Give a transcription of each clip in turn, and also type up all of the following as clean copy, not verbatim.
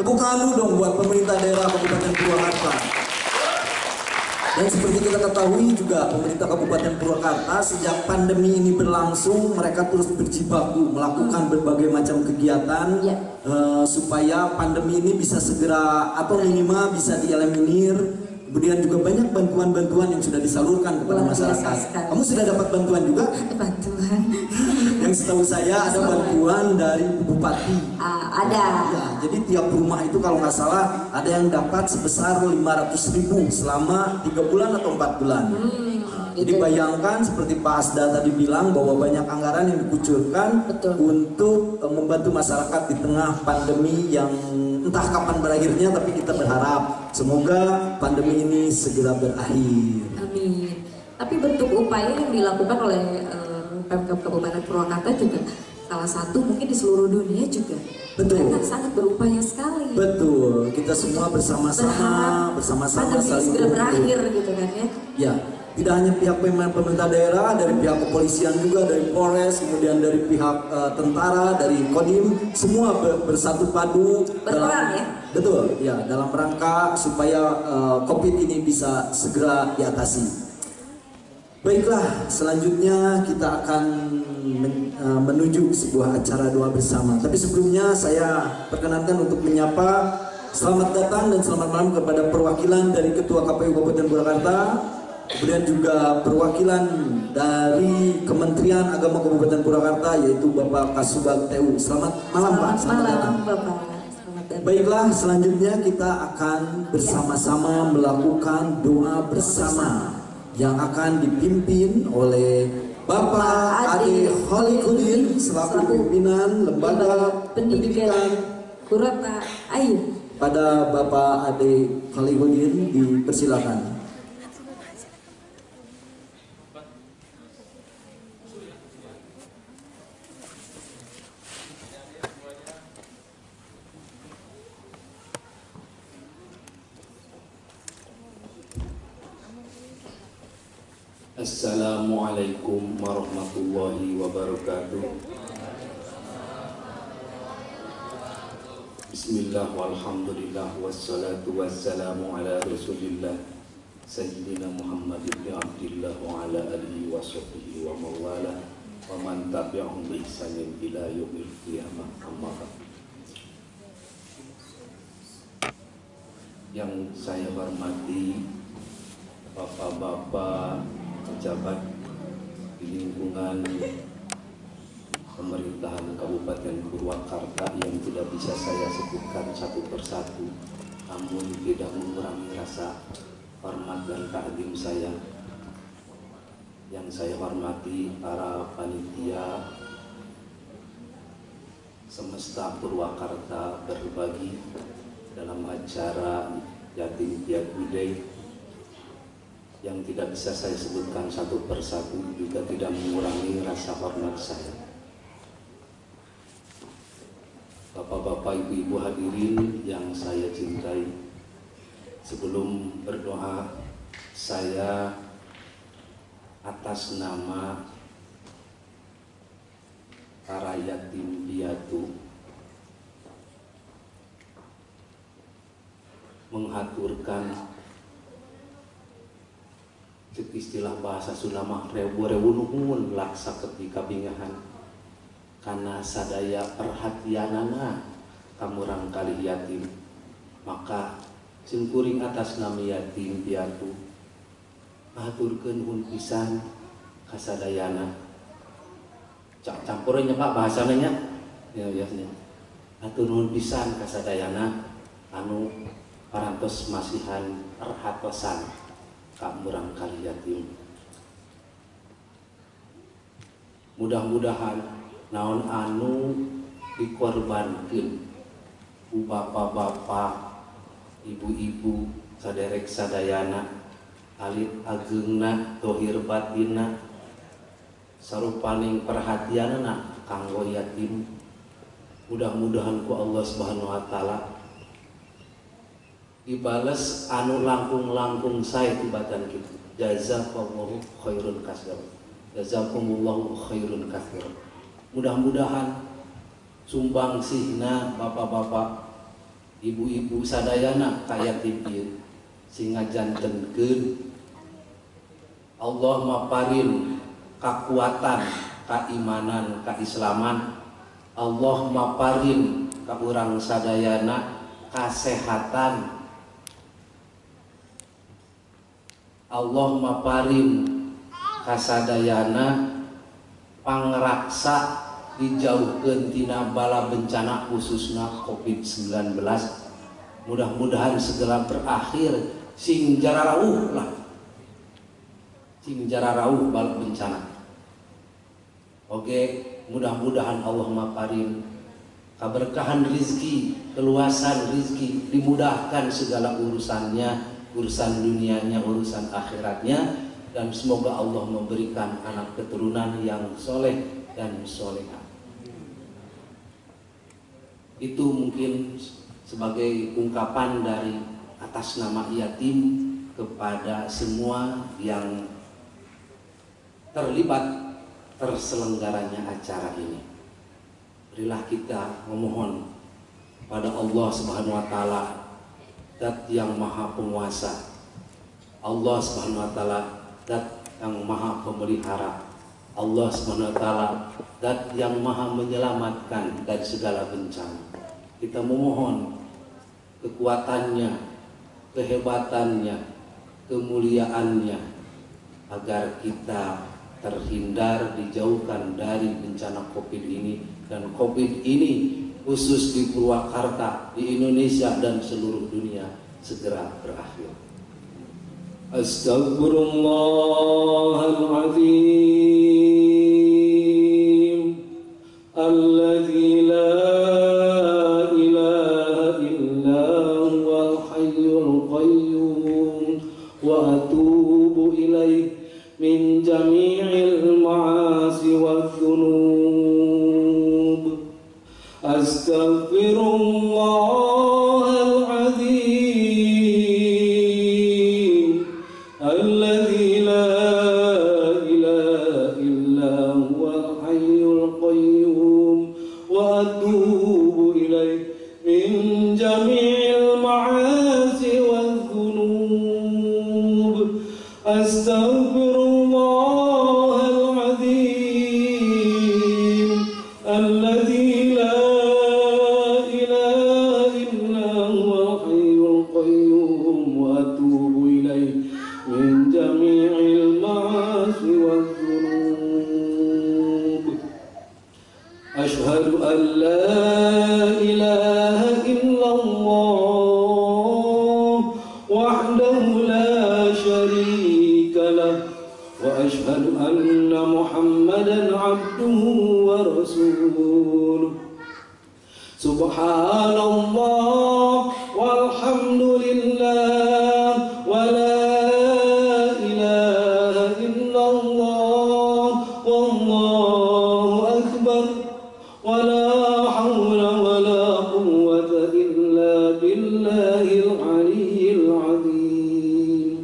Tepuk tangan dong buat pemerintah daerah Kabupaten Purwakarta. Dan seperti kita ketahui juga pemerintah Kabupaten Purwakarta sejak pandemi ini berlangsung mereka terus berjibaku melakukan berbagai macam kegiatan supaya pandemi ini bisa segera atau minimal bisa dieliminir. Kemudian juga banyak bantuan-bantuan yang sudah disalurkan kepada masyarakat. Kamu sudah dapat bantuan juga? Bantuan. Yang setahu saya ada bantuan dari Bupati. Ada. Ya, jadi tiap rumah itu kalau nggak salah ada yang dapat sebesar 500.000 selama 3 bulan atau 4 bulan. Jadi bayangkan seperti Pak Asda tadi bilang bahwa banyak anggaran yang dikucurkan untuk membantu masyarakat di tengah pandemi yang entah kapan berakhirnya, tapi kita berharap semoga pandemi ini segera berakhir. Amin. Tapi bentuk upaya yang dilakukan oleh Pemkab Kabupaten Purwakarta juga salah satu mungkin di seluruh dunia juga. Betul. Mereka sangat berupaya sekali. Betul. Kita semua bersama-sama saling segera berakhir gitu kan ya. Ya. Tidak hanya pihak pemerintah daerah, dari pihak kepolisian juga, dari Polres, kemudian dari pihak tentara, dari Kodim, semua bersatu padu berperan ya. Betul, ya, dalam rangka supaya COVID ini bisa segera diatasi. Baiklah, selanjutnya kita akan menuju sebuah acara doa bersama. Tapi sebelumnya saya perkenankan untuk menyapa selamat datang dan selamat malam kepada perwakilan dari Ketua KPU Kabupaten Purwakarta. Kemudian juga perwakilan dari Kementerian Agama Kabupaten Purwakarta yaitu Bapak Kasubag TU. Selamat malam Pak. Selamat malam Bapak. Selamat datang. Baiklah, selanjutnya kita akan bersama-sama melakukan doa bersama yang akan dipimpin oleh Bapak Ade Khalikuddin selaku pimpinan Lembaga Pendidikan Kurata Ayu. Pada Bapak Ade Khalikuddin dipersilakan. Assalamualaikum warahmatullahi wabarakatuh. Bismillah walhamdulillah wassalatu wassalamu ala rasulillah Sayyidina Muhammad ibn Abdillah wa ala alihi wa sahbihi wa mawala wa man tabi'ahum bi ihsanin ila yaumil qiyamah. Amma ba'd. Yang saya hormati bapak-bapak pejabat di lingkungan pemerintahan Kabupaten Purwakarta yang tidak bisa saya sebutkan satu persatu, namun tidak mengurangi rasa hormat dan takdim saya. Yang saya hormati para panitia semesta Purwakarta berbagi dalam acara Yatim Piatu Day yang tidak bisa saya sebutkan satu persatu, juga tidak mengurangi rasa hormat saya. Bapak-bapak, ibu-ibu hadirin yang saya cintai, sebelum berdoa, saya atas nama para yatim piatu menghaturkan istilah bahasa Sunda mah rewu-rewu nuhun laksa ketika bingahan karena sadaya perhatianana kamurang kali yatim, maka singkuring atas nami yatim piatu ngaturkeun nuhun pisan kasadayana. Cak campurnya Pak bahasananya ya biasanya atur nuhun pisan kasadayana anu parantos masihan erhatosan kamurang kali yatim. Mudah-mudahan naon anu dikorbankeun ku bapak-bapak, ibu-ibu, saderek sadayana, alit ageungna, tohir batinna, sarupaning perhatianna kanggo yatim. Mudah-mudahan ku Allah Subhanahu wa taala dibales anu langkung-langkung sae tibatan kitu. Jazakallahu khairun katsir. Jazakumullahu khairun katsir. Mudah-mudahan sumbangsihna bapak-bapak ibu-ibu sadayana kayatim ieu sing ngajantenkeun Allah maparin kakuatan, keimanan, keislaman. Allah maparin ka urang sadayana kasehatan. Allah maparin kasadayana pangraksa dijauhkeun tina bala bencana khususna COVID-19. Mudah-mudahan segera berakhir sing jararauh lah. Sing jararauh bala bencana. Oke, mudah-mudahan Allah maparin keberkahan rizki, keluasan rizki, dimudahkan segala urusannya, urusan dunianya, urusan akhiratnya, dan semoga Allah memberikan anak keturunan yang soleh dan soleha. Itu mungkin sebagai ungkapan dari atas nama yatim kepada semua yang terlibat terselenggaranya acara ini. Berilah kita memohon pada Allah Subhanahu wa taala, Zat yang Maha Penguasa. Allah Subhanahu wa taala, Zat yang Maha Pemelihara. Allah Subhanahu wa taala, Zat yang Maha menyelamatkan dari segala bencana. Kita memohon kekuatannya, kehebatannya, kemuliaannya agar kita terhindar, dijauhkan dari bencana COVID ini, dan COVID ini khusus di Purwakarta, di Indonesia dan seluruh dunia segera berakhir. Astaghfirullahaladzim alladzi la ilaha illa huwal hayyul qayyum wa atubu ilaih min jami'il ma'asi wadh-dhunub. Astaghfirullahaladzim alladzi la ilaha illa huwal hayyul qayyum wa atubu ilaih min jami'il ma'asi wadh-dhunub. Astaghfirullahaladzim alladzi la ilaha illa huwal hayyul qayyum wa atubu ilaih min jami'il ma'asi wadh-dhunub. Asyhadu an la ilaha illallah wahdahu la syarika lah wa asyhadu anna Muhammadan abduhu wa rasuluh. Subhanallah walhamdulillah wa la ilaha illallah wallahu akbar wa la hawla wa la quwwata illa billahil aliyyil azim.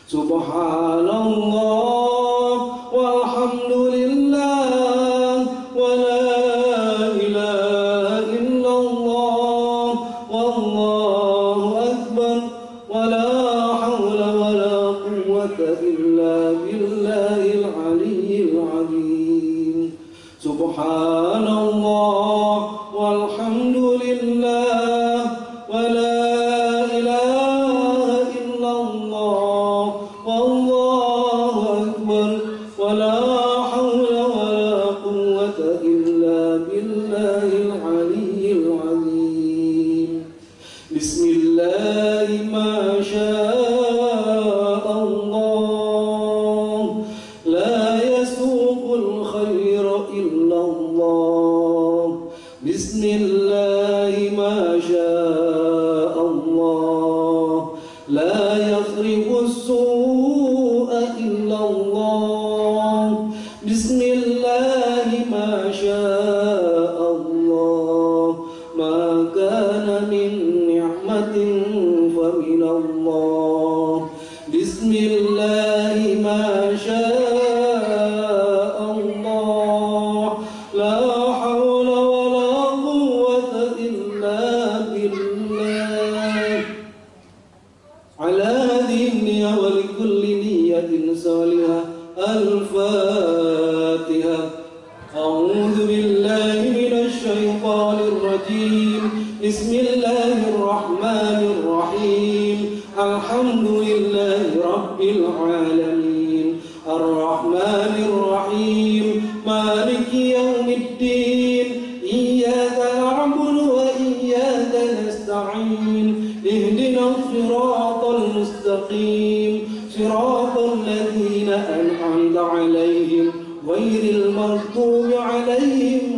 Subhanallah walhamdulillah wa la ilaha illallah wallahu akbar wa la hawla wa la quwwata illa billahil aliyyil azim. Subhanallah walhamdulillah wa la ilaha illallah wallahu akbar wa la hawla wa la quwwata illa billahil aliyyil azim. Bismillah ma syaa Allah la yasuqul khaira illa Allah. Bismillah ma syaa Allah la yakhribus su'a illa Allah. Bismillah ma syaa Allah ma kana min ni'matin fa min Allah. Bismillah ma syaa Allah la hawla wa la quwwata illa billah. Bismillahirrahmanirrahim. Alhamdulillahi Rabbil Alamin. Ar-Rahmanir-Rahim. Maliki yaumiddin. Iyyaka na'budu wa iyyaka nasta'in. Ihdinas siratal mustaqim. Siratal ladzina an'amta 'alaihim ghairil maghdubi 'alaihim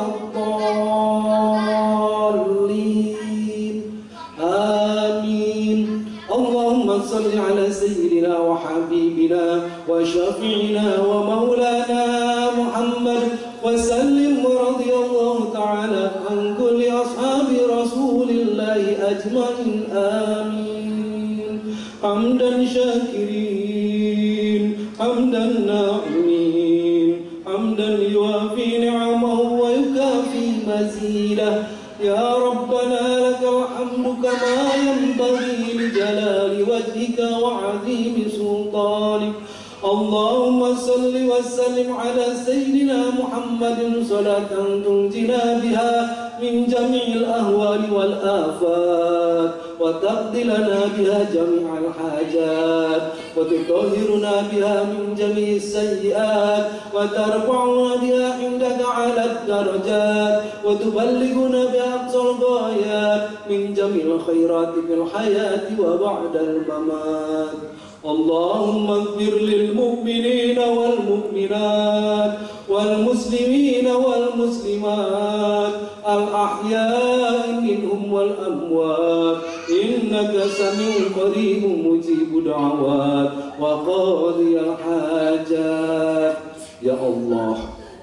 waladdallin. Amin. Allahumma salli ala sayyidina wa habibina wa syafi'ina wa maulana Muhammad wa sallim wa radiyallahu ta'ala an kulli ashabi rasulillahi ajma'in. Amin. Hamdan syakirin, hamdan na'imin, hamdan yuafi ni'amahu wa yukafi mazidah. Ya Rabbana lakal hamdu kama yanbaghi li jalali wajhika wa 'azimi sultanik. Allahumma salli wa sallim ala sayyidina Muhammadin salatan tunjina biha min jami'il ahwali wal afat wa taqdi lana biha jami'al hajat wa tutahhiruna biha min jami'is sayyi'at wa tarfa'una biha indaka 'ala darajat wa tuballighuna biha aqsal ghayat min jami'il khairati fil hayati wa ba'dal mamat. Allahumma ighfir lil mu'minina wal mu'minat wal muslimina wal muslimat al ahya'i minhum wal amwat innaka sami'un qaribun mujibud da'awat wa qadiyal hajat. Ya Allah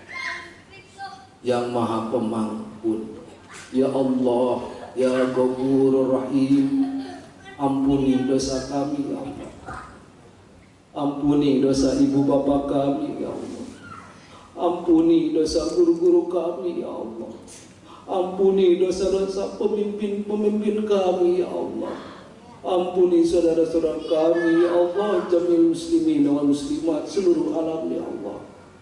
yang Maha Pengampun, ya Allah ya Ghafurur Rahim, ampuni dosa kami ya Allah. Ampuni dosa ibu bapak kami ya Allah. Ampuni dosa guru-guru kami ya Allah. Ampuni dosa-dosa pemimpin-pemimpin kami ya Allah. Ampuni saudara-saudara kami ya Allah, jami'il muslimin wal muslimat seluruh alam ya Allah.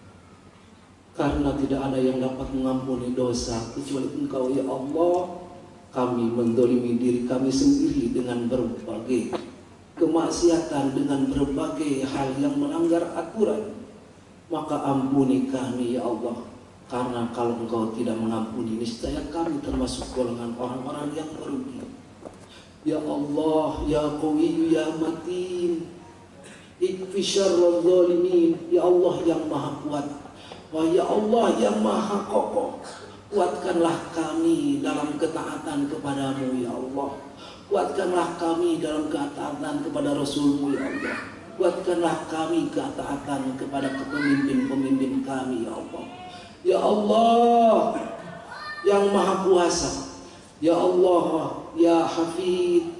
Karena tidak ada yang dapat mengampuni dosa kecuali Engkau ya Allah. Kami mendolimi diri kami sendiri dengan berbagai kemaksiatan, dengan berbagai hal yang melanggar aturan. Maka ampuni kami ya Allah. Karena kalau Engkau tidak mengampuni, niscaya kami termasuk golongan orang-orang yang merugi. Ya Allah, ya Qawi, ya Matin, ikfi syarral zalimin. Ya Allah yang Maha Kuat, wah ya Allah yang Maha Kokoh, kuatkanlah kami dalam ketaatan kepadamu ya Allah. Kuatkanlah kami dalam ketaatan kepada Rasul-Mu ya Allah. Kuatkanlah kami ketaatan kepada pemimpin-pemimpin kami ya Allah. Ya Allah yang Maha Kuasa, ya Allah ya Hafid,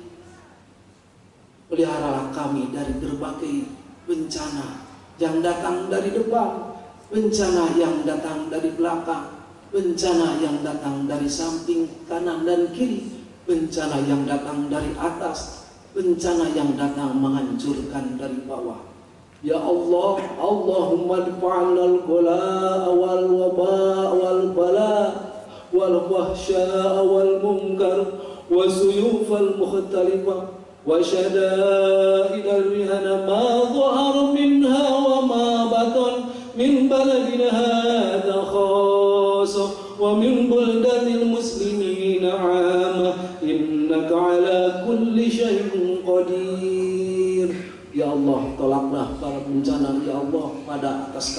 peliharalah kami dari berbagai bencana yang datang dari depan, bencana yang datang dari belakang, bencana yang datang dari samping kanan dan kiri, bencana yang datang dari atas, bencana yang datang menghancurkan dari bawah. Ya Allah, Allahumma dfa'na al-ghala wal waba wal bala wal wahsya wal munkar wa suyuf al mukhtalifa wa shada'id al-rihana ma dhahara minha wa ma batan min baladina hadha khassa wa min buldanil muslimina 'amma innaka 'ala kulli syai'in qadir. Ya Allah, tolaklah para bencana ya Allah pada atas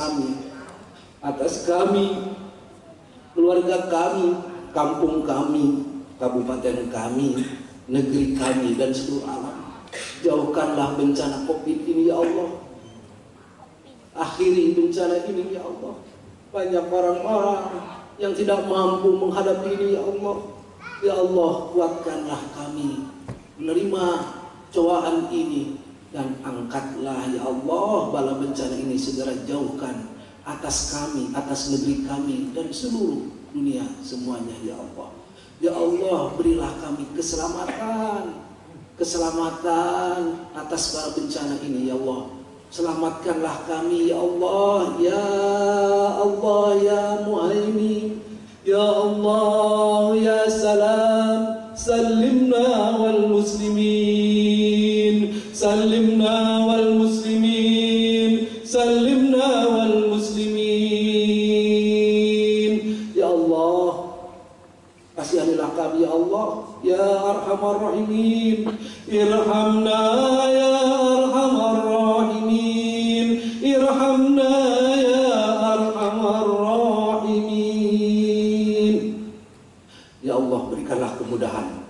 kami, keluarga kami, kampung kami, kabupaten kami, negeri kami dan seluruh alam. Jauhkanlah bencana Covid ini ya Allah. Akhiri bencana ini ya Allah. Banyak orang-orang yang tidak mampu menghadapi ini ya Allah. Ya Allah, kuatkanlah kami menerima cobaan ini, dan angkatlah ya Allah bala bencana ini, segera jauhkan atas kami, atas negeri kami dan seluruh dunia semuanya ya Allah. Ya Allah, berilah kami keselamatan atas para bencana ini ya Allah. Selamatkanlah kami ya Allah, ya Allah ya Muhaimin, ya Allah ya Salam, salim سلمنا والمسلمين سلمنا والمسلمين سلمنا والمسلمين. Ya Allah, kasihanilah kami ya Allah, ya Arhamar Rahimin, irhamna ya Arhamar Rahimin, irhamna ya Arhamar Rahimin. Ya Allah, berikanlah kemudahan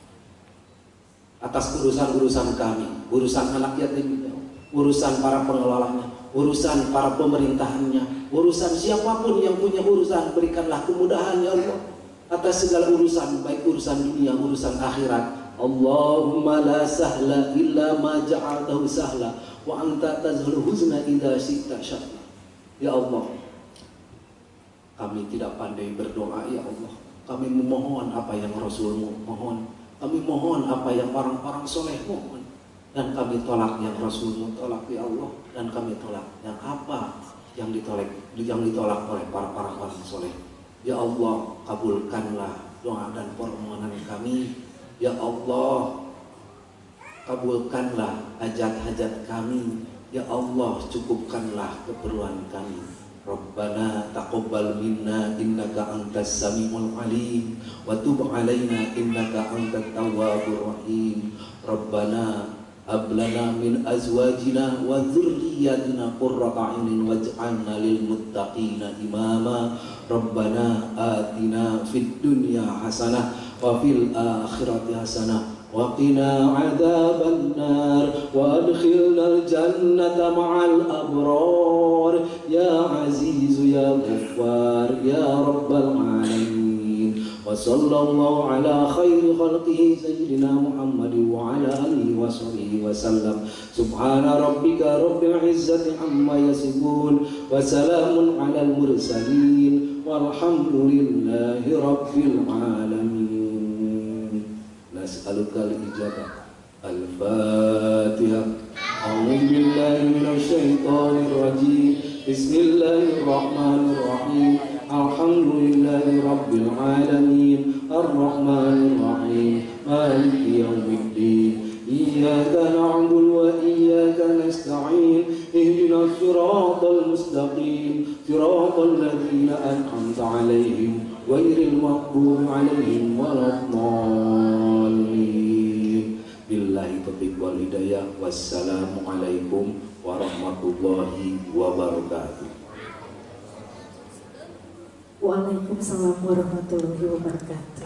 atas urusan-urusan kami, urusan anak yatim, urusan para pengelolanya, urusan para pemerintahannya, urusan siapapun yang punya urusan, berikanlah kemudahan ya Allah atas segala urusan, baik urusan dunia, urusan akhirat. Allahumma la sahla illa ma ja'altahu sahla wa anta tazhul huzna idza syi'ta syahla. Ya Allah, kami tidak pandai berdoa ya Allah. Kami memohon apa yang Rasulmu mohon, kami mohon apa yang orang-orang soleh mohon, dan kami tolak yang Rasulmu tolak ya Allah, dan kami tolak yang apa yang ditolak oleh para orang soleh. Ya Allah, kabulkanlah doa dan permohonan kami. Ya Allah, kabulkanlah hajat-hajat kami. Ya Allah, cukupkanlah keperluan kami. Rabbana taqabbal minna innaka antas samiul alim wa tub alaina innaka antat tawwabur rahim. Rabbana hab lana min azwajina wa dzurriyyatina qurrata a'yunin waj'alna lil muttaqina imama. Rabbana atina fid dunya hasanah wa fil akhirati hasanah wa qina adzaban nar wa adkhilnal jannata ma'al abrar ya aziz ya ghaffar ya rabbal alamin. Wa sallallahu ala khairi khalqihi sayyidina Muhammad wa ala alihi wa sahbihi wa sallam. Subhana rabbika rabbil izzati amma yasifun wa salamun alal mursalin walhamdulillahi rabbil alamin. Nas'aluka al-ijabah. Al-Fatihah. A'udzu billahi minasy syaithanir rajim. Bismillahirrahmanirrahim. Alhamdulillahi rabbil alamin. Ar-Rahmanir Rahim. Maliki yaumiddin. Iyyaka na'budu wa iyyaka nasta'in. Ihdinas siratal mustaqim. Siratal ladzina an'amta 'alaihim ghairil maghdubi 'alaihim waladdallin. Billahi taufiq wal hidayah. Wassalamualaikum warahmatullahi wabarakatuh. Waalaikumsalam warahmatullahi wabarakatuh.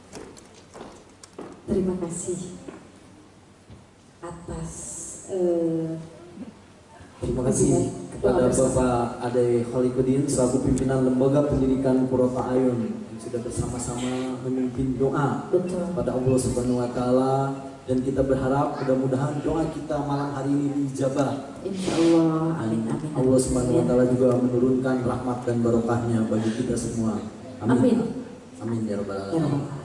Terima kasih atas terima kasih kepada Bapak Ade Khalikuddin selaku pimpinan Lembaga Pendidikan Qurrata A'yun yang sudah bersama-sama memimpin doa pada Allah Subhanahu wa taala, dan kita berharap mudah-mudahan doa kita malam hari ini dijabah. Insyaallah. Amin amin. Allah Subhanahu wa taala juga menurunkan rahmat dan barokahnya bagi kita semua. Amin. Amin. Amin ya rabbal alamin.